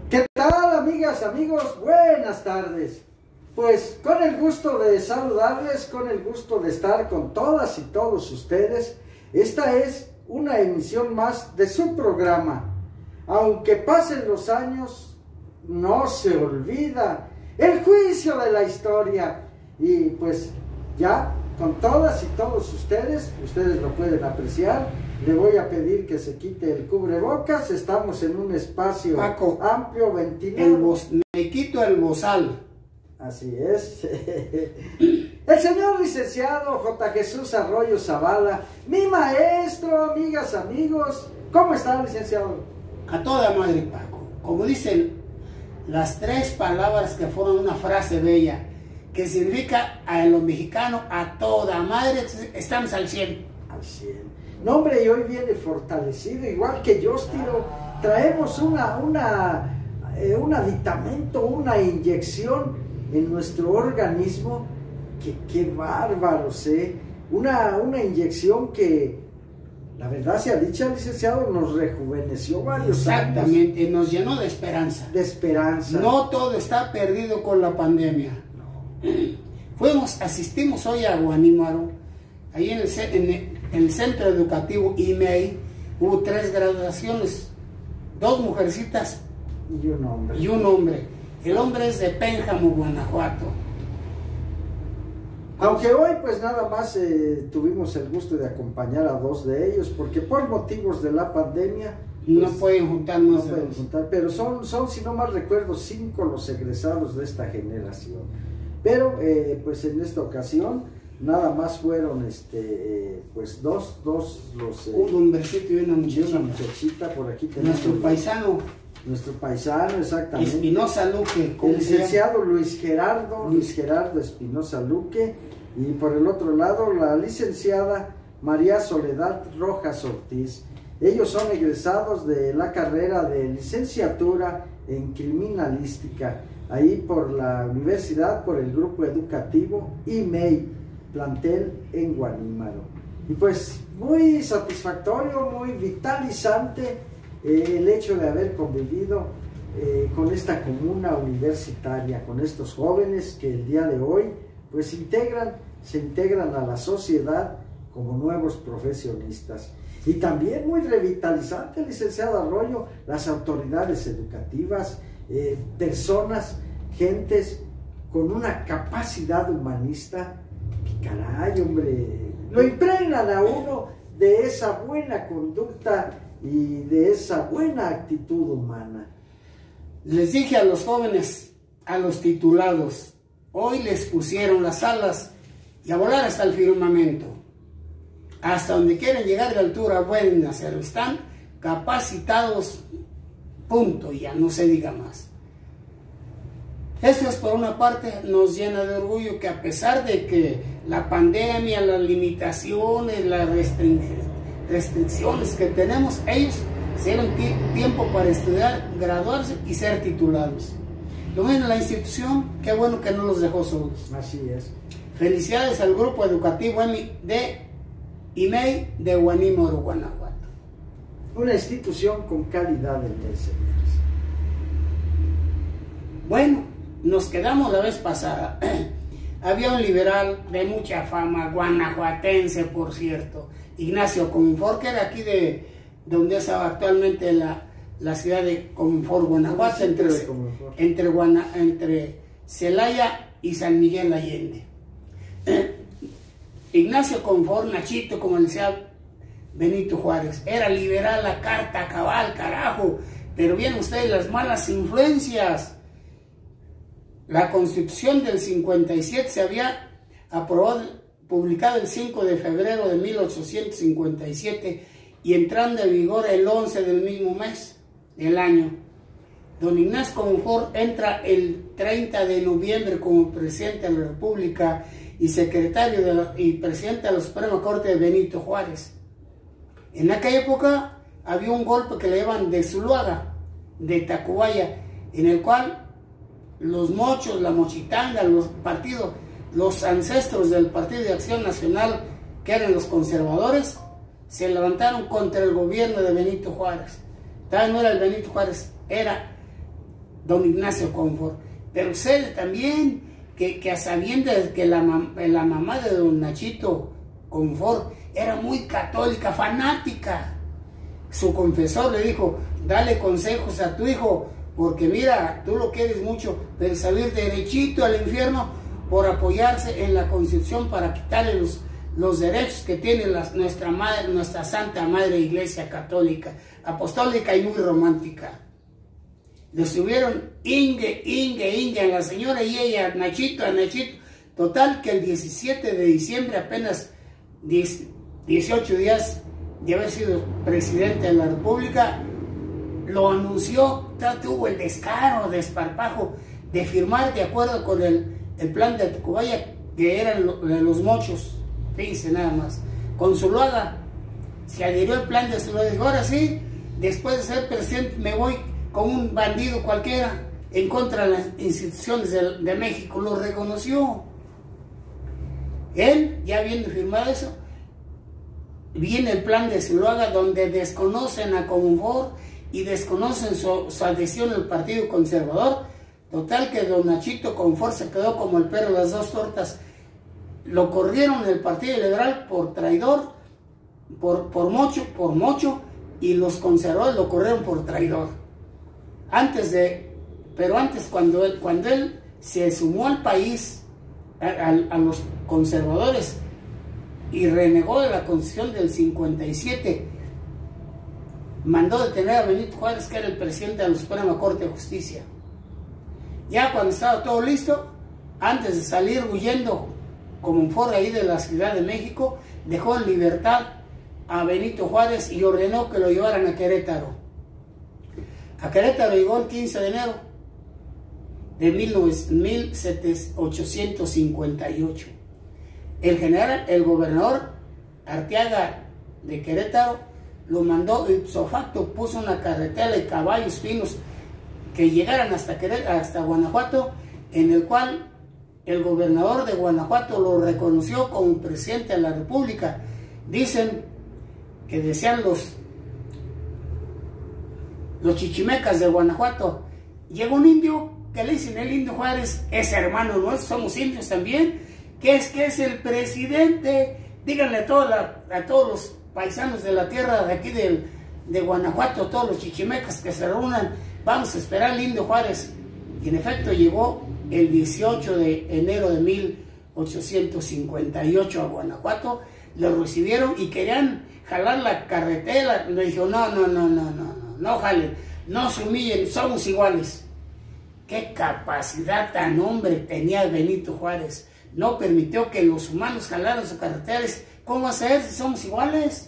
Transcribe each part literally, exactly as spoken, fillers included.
¿Qué tal, amigas, amigos? Buenas tardes. Pues con el gusto de saludarles, con el gusto de estar con todas y todos ustedes, esta es una emisión más de su programa. Aunque pasen los años, no se olvida el juicio de la historia. Y pues ya con todas y todos ustedes, ustedes lo pueden apreciar, le voy a pedir que se quite el cubrebocas. Estamos en un espacio Paco, amplio, ventilado. El voz, me quito el bozal. Así es. El señor licenciado J. Jesús Arroyo Zavala, mi maestro, amigas, amigos. ¿Cómo está, licenciado? A toda madre, Paco. Como dicen las tres palabras que forman una frase bella, que significa a lo mexicano, a toda madre, estamos al cien. Al cien. No, hombre, y hoy viene fortalecido, igual que yo, Tiro. Traemos una, una, eh, un aditamento, una inyección en nuestro organismo, que qué bárbaros, ¿eh? Una, una inyección que, la verdad sea dicha, licenciado, nos rejuveneció varios Exactamente, años. nos llenó de esperanza. De esperanza. No todo está perdido con la pandemia. No. Fuimos, asistimos hoy a Guanímaro, ahí en el, en el centro educativo I M E I, hubo tres graduaciones, dos mujercitas y un hombre. Y un hombre. El hombre es de Pénjamo, Guanajuato. Aunque hoy pues nada más eh, tuvimos el gusto de acompañar a dos de ellos, porque por motivos de la pandemia pues, no pueden juntarnos. No pueden juntar, pero son, son, si no mal recuerdo, cinco los egresados de esta generación. Pero eh, pues en esta ocasión nada más fueron este eh, pues dos, dos los... Eh, un hombrecito y una muchachita. Y una muchachita por aquí tenemos. Nuestro paisano. Nuestro paisano, exactamente. Espinosa Luque. El licenciado Luis Gerardo, Luis Gerardo Espinosa Luque. Y por el otro lado, la licenciada María Soledad Rojas Ortiz. Ellos son egresados de la carrera de licenciatura en criminalística, ahí por la universidad, por el grupo educativo I M E I, plantel en Guanímaro. Y pues muy satisfactorio, muy vitalizante eh, el hecho de haber convivido eh, con esta comuna universitaria, con estos jóvenes que el día de hoy pues integran, se integran a la sociedad como nuevos profesionistas. Y también muy revitalizante, licenciado Arroyo, las autoridades educativas, eh, personas, gentes con una capacidad humanista que, caray, hombre, lo impregnan a uno de esa buena conducta y de esa buena actitud humana. Les dije a los jóvenes, a los titulados, hoy les pusieron las alas y a volar hasta el firmamento. Hasta donde quieren llegar de altura pueden hacerlo. Están capacitados, punto, ya no se diga más. Esto es, por una parte, nos llena de orgullo que a pesar de que la pandemia, las limitaciones, las restricciones que tenemos, ellos se dieron tiempo para estudiar, graduarse y ser titulados. Lo mismo la institución, qué bueno que no los dejó solos. Así es. Felicidades al grupo educativo de I M E I de Guanímaro, Guanajuato. Una institución con calidad en enseñanza. Bueno, nos quedamos la vez pasada. Había un liberal de mucha fama, guanajuatense, por cierto, Ignacio Cominfort, que era aquí de donde estaba actualmente la, la ciudad de Cominfort, Guanajuato, entre, entre, Guana, entre Celaya y San Miguel Allende. Ignacio Cominfort, Nachito, como le decía Benito Juárez, era liberal a carta cabal, carajo, pero bien ustedes las malas influencias. La Constitución del cincuenta y siete se había aprobado, publicado el cinco de febrero de mil ochocientos cincuenta y siete y entrando en vigor el once del mismo mes del año. Don Ignacio Cominfort entra el treinta de noviembre como presidente de la República y secretario de la, y presidente de la Suprema Corte de Benito Juárez. En aquella época había un golpe que le llaman de Zuluaga, de Tacubaya, en el cual los mochos, la mochitanga, los partidos, los ancestros del Partido de Acción Nacional, que eran los conservadores, se levantaron contra el gobierno de Benito Juárez. Tal no era el Benito Juárez, era don Ignacio Confort. Pero sé también que, que a sabiendas que la, la mamá de don Nachito Confort era muy católica, fanática. Su confesor le dijo, dale consejos a tu hijo, porque mira, tú lo quieres mucho, pero salir derechito al infierno por apoyarse en la Constitución para quitarle los, los derechos que tiene la, nuestra, madre, nuestra Santa Madre Iglesia Católica, apostólica y muy romántica. Le estuvieron ingue, ingue, ingue a la señora y ella, a Nachito, a Nachito. Total que el diecisiete de diciembre, apenas dieciocho días de haber sido presidente de la República, lo anunció, tuvo el descaro, desparpajo de firmar de acuerdo con el, el plan de Tacubaya, que eran lo, de los mochos, fíjense nada más. Con Zuluaga se adhirió al plan de Zuluaga, dijo, ahora sí, después de ser presidente me voy con un bandido cualquiera en contra de las instituciones de, de México. Lo reconoció. Él, ya habiendo firmado eso, viene el plan de Zuluaga, donde desconocen a Confort y desconocen su, su adhesión al Partido Conservador. Total que don Nachito Confort se quedó como el perro de las dos tortas. Lo corrieron del Partido Liberal por traidor, por, por mocho, por mocho, y los conservadores lo corrieron por traidor. Antes de, pero antes cuando él, cuando él se sumó al país, a, a, a los conservadores, y renegó de la Constitución del cincuenta y siete, mandó detener a Benito Juárez, que era el presidente de la Suprema Corte de Justicia. Ya cuando estaba todo listo, antes de salir huyendo como fuera ahí de la Ciudad de México, dejó en libertad a Benito Juárez y ordenó que lo llevaran a Querétaro. A Querétaro llegó el quince de enero de mil ochocientos cincuenta y ocho. El general, el gobernador Arteaga de Querétaro lo mandó ipso facto, puso una carretera de caballos finos que llegaran hasta, Querétaro, hasta Guanajuato, en el cual el gobernador de Guanajuato lo reconoció como presidente de la República. Dicen que decían los, los chichimecas de Guanajuato, llegó un indio que le dicen el Indio Juárez, es hermano nuestro, somos indios también, que es que es el presidente. Díganle a, toda la, a todos los paisanos de la tierra de aquí de, de Guanajuato, todos los chichimecas que se reúnan, vamos a esperar al Indio Juárez. Y en efecto llegó el dieciocho de enero de mil ochocientos cincuenta y ocho a Guanajuato, lo recibieron y querían jalar la carretera. Le dijo, no, no, no, no, no, no, no jalen, no se humillen, somos iguales. Qué capacidad tan hombre tenía Benito Juárez. No permitió que los humanos jalaran sus carreteras. ¿Cómo hacer si somos iguales?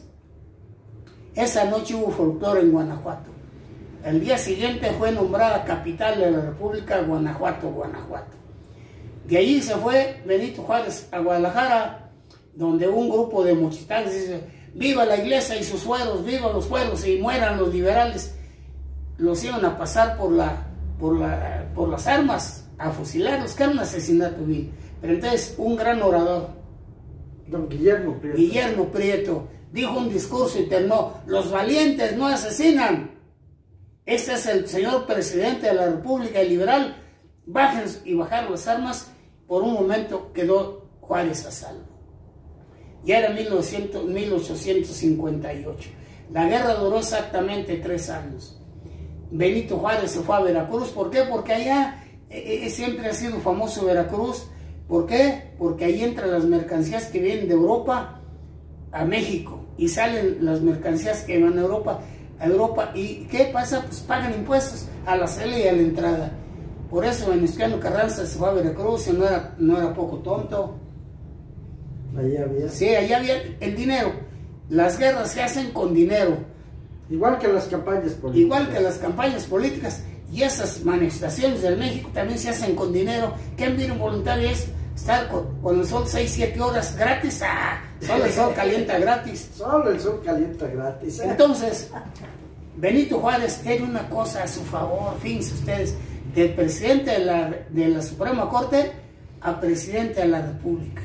Esa noche hubo folclore en Guanajuato. El día siguiente fue nombrada capital de la República Guanajuato, Guanajuato. De allí se fue Benito Juárez a Guadalajara, donde un grupo de mochitanos dice, viva la iglesia y sus fueros, viva los fueros y mueran los liberales. Los iban a pasar por, la, por, la, por las armas, a fusilarlos, que era un asesinato vil. Pero entonces un gran orador, don Guillermo Prieto, Guillermo Prieto, dijo un discurso y terminó, los valientes no asesinan. Este es el señor presidente de la República Liberal, bajen y bajaron las armas. Por un momento quedó Juárez a salvo. Ya era mil ochocientos cincuenta y ocho. La guerra duró exactamente tres años. Benito Juárez se fue a Veracruz. ¿Por qué? Porque allá eh, siempre ha sido famoso Veracruz. ¿Por qué? Porque ahí entran las mercancías que vienen de Europa a México y salen las mercancías que van a Europa, a Europa. ¿Y qué pasa? Pues pagan impuestos a la salida y a la entrada. Por eso Venustiano Carranza se fue a Veracruz y no era, no era poco tonto. Allá había. Sí, allá había el dinero. Las guerras se hacen con dinero. Igual que las campañas políticas. Igual que las campañas políticas. Y esas manifestaciones del México también se hacen con dinero. ¿Qué envío voluntario es? Estar con, con el sol seis, siete horas gratis. ¡Ah! Solo el sol calienta gratis. Solo el sol calienta gratis. Entonces, Benito Juárez tiene una cosa a su favor. Fíjense ustedes, del presidente de la, de la Suprema Corte a presidente de la República.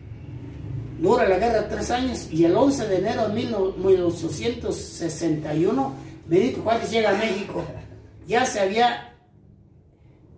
Dura la guerra tres años y el once de enero de mil ochocientos sesenta y uno, Benito Juárez llega a México. Ya se había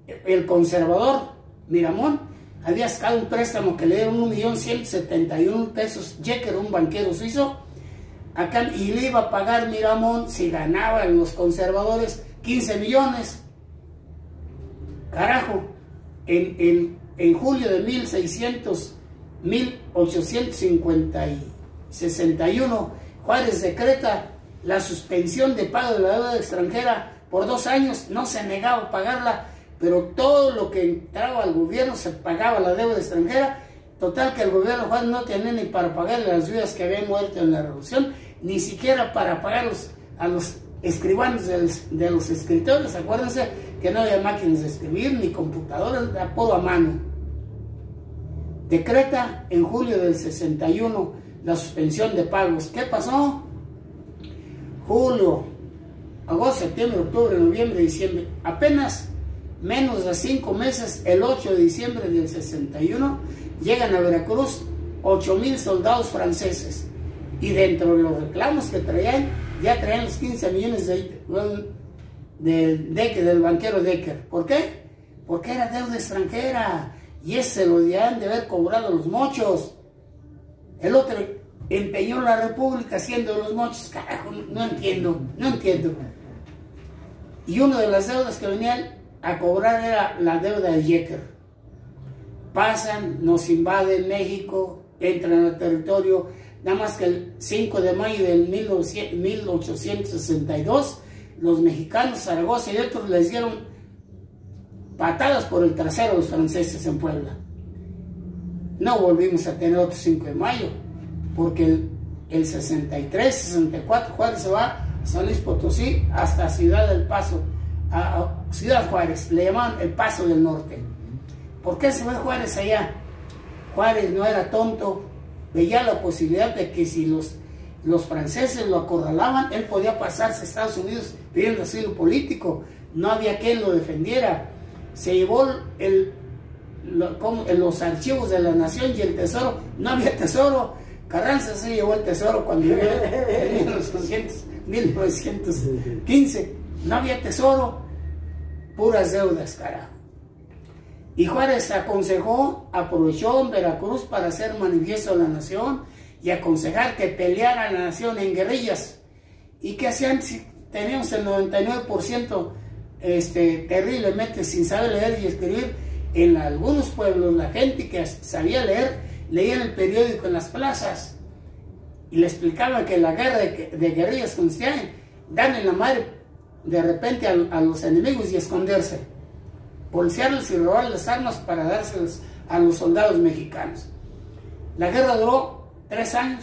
el conservador Miramón había sacado un préstamo que le dieron un millón ciento setenta y un mil pesos, Jecker, un banquero suizo, acá, y le iba a pagar Miramón si ganaban los conservadores quince millones. Carajo, en, en, en julio de mil ochocientos cincuenta y sesenta y uno, Juárez decreta la suspensión de pago de la deuda extranjera por dos años, no se negaba a pagarla, pero todo lo que entraba al gobierno se pagaba la deuda extranjera. Total que el gobierno Juárez no tenía ni para pagar las viudas que habían muerto en la revolución, ni siquiera para pagar los, a los escribanos de, de los escritores. Acuérdense que no había máquinas de escribir ni computadoras, de apodo a mano. Decreta en julio del sesenta y uno la suspensión de pagos. ¿Qué pasó? Julio, agosto, septiembre, octubre, noviembre, diciembre, apenas menos de cinco meses, el ocho de diciembre del sesenta y uno, llegan a Veracruz ocho mil soldados franceses, y dentro de los reclamos que traían, ya traían los quince millones de, de, de, del banquero Decker. ¿Por qué? Porque era deuda extranjera, y ese se lo debían de haber cobrado los mochos. El otro empeñó la República haciendo los mochos. Carajo, no entiendo, no entiendo. Y una de las deudas que venían a cobrar era la deuda de Jecker. Pasan, nos invaden México, entran al territorio, nada más que el cinco de mayo del mil ochocientos sesenta y dos, los mexicanos, Zaragoza y otros les dieron patadas por el trasero a los franceses en Puebla. No volvimos a tener otro cinco de mayo, porque el, el sesenta y tres, sesenta y cuatro, Juárez se va a San Luis Potosí hasta Ciudad del Paso, a, a Ciudad Juárez, le llamaban el Paso del Norte. ¿Por qué se fue Juárez allá? Juárez no era tonto, veía la posibilidad de que si los, los franceses lo acorralaban, él podía pasarse a Estados Unidos pidiendo asilo político, no había quien lo defendiera. Se llevó el, lo, como, los archivos de la nación y el tesoro, no había tesoro. Carranza se llevó el tesoro cuando vivió en mil novecientos quince, no había tesoro, puras deudas, carajo. Y Juárez aconsejó, aprovechó en Veracruz para hacer manifiesto a la nación y aconsejar que peleara la nación en guerrillas. ¿Y que hacían? Teníamos el noventa y nueve por ciento este, terriblemente sin saber leer y escribir. En algunos pueblos la gente que sabía leer, leían el periódico en las plazas y le explicaban que la guerra de, de guerrillas consistía en darle la madre de repente a, a los enemigos y esconderse, policiarles y robar las armas para dárselas a los soldados mexicanos. La guerra duró tres años.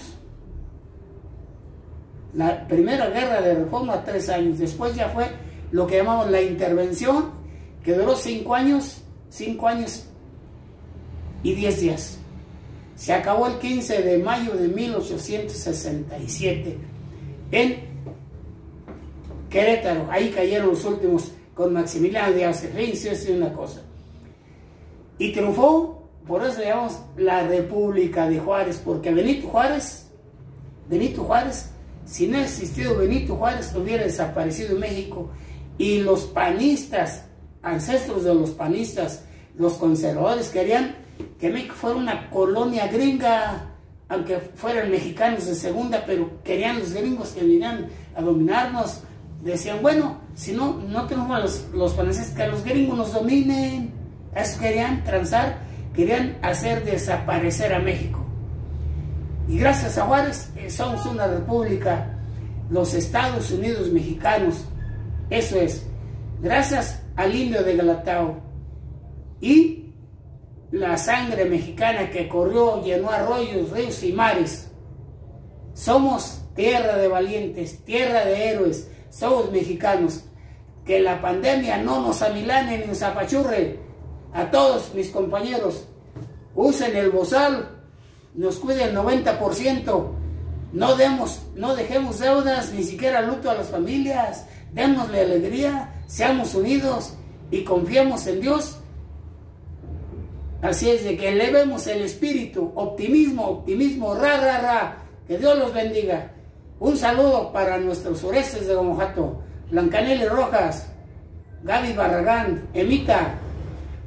La primera guerra de reforma, tres años. Después ya fue lo que llamamos la intervención, que duró cinco años, cinco años y diez días. Se acabó el quince de mayo de mil ochocientos sesenta y siete en Querétaro. Ahí cayeron los últimos con Maximiliano de Austerlitz, es una cosa. Y triunfó, por eso le llamamos la República de Juárez, porque Benito Juárez, Benito Juárez, si no ha existido Benito Juárez, hubiera desaparecido en México. Y los panistas, ancestros de los panistas, los conservadores, querían que México fuera una colonia gringa, aunque fueran mexicanos de segunda, pero querían los gringos que vinieran a dominarnos. Decían, bueno, si no, no tenemos a los, los franceses, que los gringos nos dominen. Eso querían transar, querían hacer desaparecer a México. Y gracias a Juárez eh, somos una república, los Estados Unidos mexicanos. Eso es, gracias al indio de Galatao y la sangre mexicana que corrió, llenó arroyos, ríos y mares. Somos tierra de valientes, tierra de héroes, somos mexicanos. Que la pandemia no nos amilane ni nos apachurre. A todos mis compañeros, usen el bozal, nos cuide el noventa por ciento. No, demos, no dejemos deudas, ni siquiera luto a las familias. Démosle alegría, seamos unidos y confiemos en Dios. Así es de que elevemos el espíritu, optimismo, optimismo, ra, ra, ra. Que Dios los bendiga. Un saludo para nuestros surestes de Guanajuato, Blancanelli Rojas, Gaby Barragán, Emita,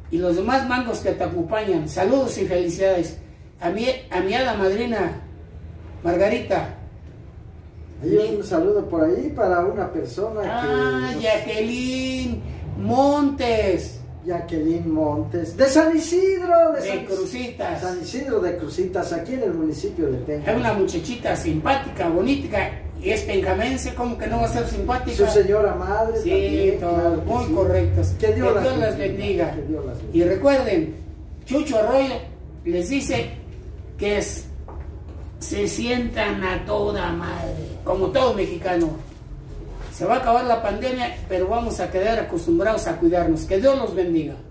y los demás mangos que te acompañan. Saludos y felicidades. A mi, a mi hada madrina, Margarita. Hay un saludo por ahí para una persona ah, que... Jacqueline Montes. Jacqueline Montes. De San Isidro. De, De San, Cruzitas. San Isidro de Cruzitas, aquí en el municipio de Tenja. Es una muchachita simpática, bonita, y es penjamense, como que no va a ser simpática. Su señora madre sí, también. todo, Claro muy sí. correctos. Que Dios, que las, Dios las bendiga. bendiga. Que Dios las bendiga. Y recuerden, Chucho Arroyo les dice que es, se sientan a toda madre, como todo mexicano. Se va a acabar la pandemia, pero vamos a quedar acostumbrados a cuidarnos. Que Dios los bendiga.